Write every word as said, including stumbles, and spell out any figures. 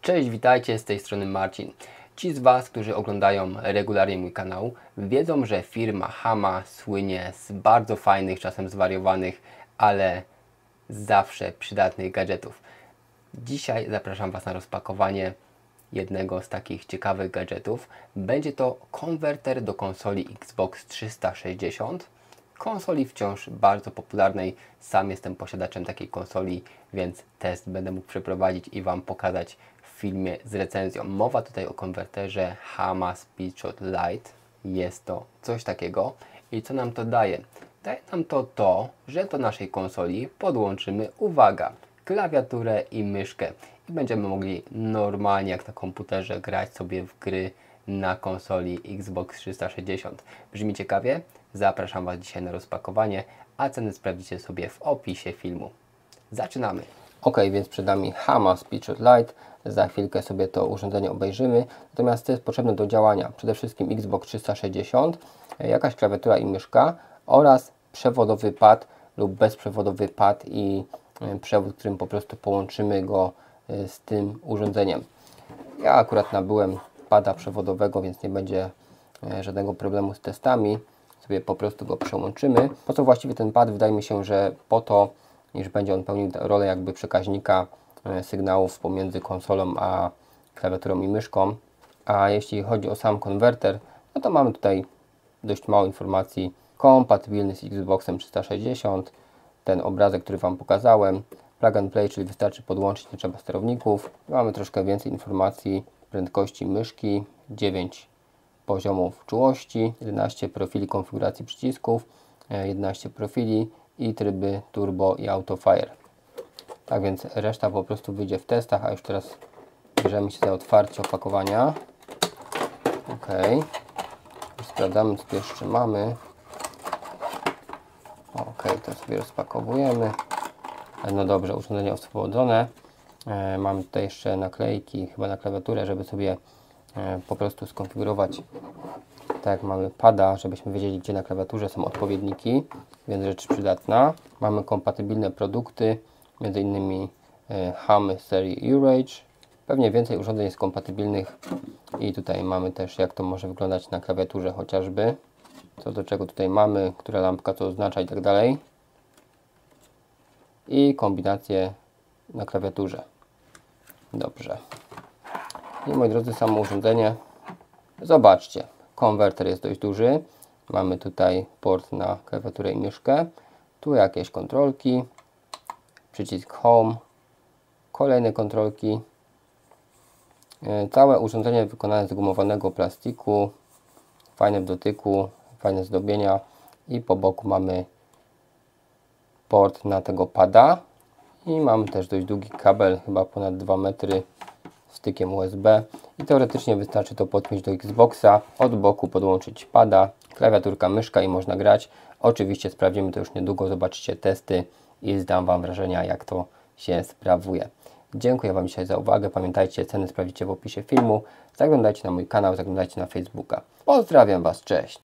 Cześć, witajcie, z tej strony Marcin. Ci z Was, którzy oglądają regularnie mój kanał, wiedzą, że firma Hama słynie z bardzo fajnych, czasem zwariowanych, ale zawsze przydatnych gadżetów. Dzisiaj zapraszam Was na rozpakowanie jednego z takich ciekawych gadżetów. Będzie to konwerter do konsoli Xbox trzysta sześćdziesiąt. Konsoli wciąż bardzo popularnej. Sam jestem posiadaczem takiej konsoli, więc test będę mógł przeprowadzić i Wam pokazać w filmie z recenzją. Mowa tutaj o konwerterze Hama Speedshot Lite. Jest to coś takiego. I co nam to daje? Daje nam to to, że do naszej konsoli podłączymy, uwaga, klawiaturę i myszkę. I będziemy mogli normalnie jak na komputerze grać sobie w gry na konsoli Xbox trzysta sześćdziesiąt. Brzmi ciekawie? Zapraszam Was dzisiaj na rozpakowanie, a ceny sprawdzicie sobie w opisie filmu. Zaczynamy! Ok, więc przed nami Hama Speedshot Lite. Za chwilkę sobie to urządzenie obejrzymy. Natomiast co jest potrzebne do działania? Przede wszystkim Xbox trzysta sześćdziesiąt, jakaś klawiatura i myszka oraz przewodowy pad lub bezprzewodowy pad i przewód, którym po prostu połączymy go z tym urządzeniem. Ja akurat nabyłem pada przewodowego, więc nie będzie żadnego problemu z testami. Sobie po prostu go przełączymy. Po co właściwie ten pad? Wydaje mi się, że po to, iż będzie on pełnił rolę jakby przekaźnika sygnałów pomiędzy konsolą a klawiaturą i myszką. A jeśli chodzi o sam konwerter, no to mamy tutaj dość mało informacji. Kompatybilny z Xboxem trzysta sześćdziesiąt, ten obrazek, który Wam pokazałem, plug and play, czyli wystarczy podłączyć, nie trzeba sterowników. Mamy troszkę więcej informacji, prędkości myszki, dziewięć poziomów czułości, jedenaście profili konfiguracji przycisków, jedenaście profili i tryby turbo i auto fire. Tak więc reszta po prostu wyjdzie w testach, a już teraz bierzemy się za otwarcie opakowania. Ok, sprawdzamy, co tu jeszcze mamy. Ok, to sobie rozpakowujemy. No dobrze, urządzenie oswobodzone. E, mamy tutaj jeszcze naklejki, chyba na klawiaturę, żeby sobie e, po prostu skonfigurować, tak jak mamy pada, żebyśmy wiedzieli, gdzie na klawiaturze są odpowiedniki, więc rzecz przydatna. Mamy kompatybilne produkty, między innymi e, Hamy serii U-Rage. Pewnie więcej urządzeń jest kompatybilnych i tutaj mamy też, jak to może wyglądać na klawiaturze chociażby. Co do czego tutaj mamy, która lampka co oznacza i tak dalej. I kombinacje na klawiaturze. Dobrze. I moi drodzy, samo urządzenie. Zobaczcie, konwerter jest dość duży. Mamy tutaj port na klawiaturę i myszkę. Tu jakieś kontrolki. Przycisk Home. Kolejne kontrolki. Całe urządzenie wykonane z gumowanego plastiku. Fajne w dotyku. Fajne zdobienia i po boku mamy port na tego pada i mamy też dość długi kabel, chyba ponad dwa metry, z stykiem U S B i teoretycznie wystarczy to podpiąć do Xboxa, od boku podłączyć pada, klawiaturka, myszka i można grać. Oczywiście sprawdzimy to już niedługo, zobaczycie testy i zdam Wam wrażenia, jak to się sprawuje. Dziękuję Wam dzisiaj za uwagę. Pamiętajcie, ceny sprawdzicie w opisie filmu. Zaglądajcie na mój kanał, zaglądajcie na Facebooka. Pozdrawiam Was, cześć!